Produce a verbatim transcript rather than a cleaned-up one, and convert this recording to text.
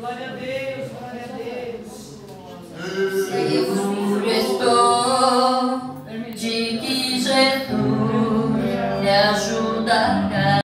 Glória a Deus, glória a Deus. Seguro estou de que Jesus me ajuda.